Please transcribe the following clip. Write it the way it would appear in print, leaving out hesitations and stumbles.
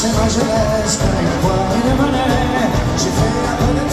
c'est ma jeunesse, avec poids et de monnaie, j'ai fait un peu de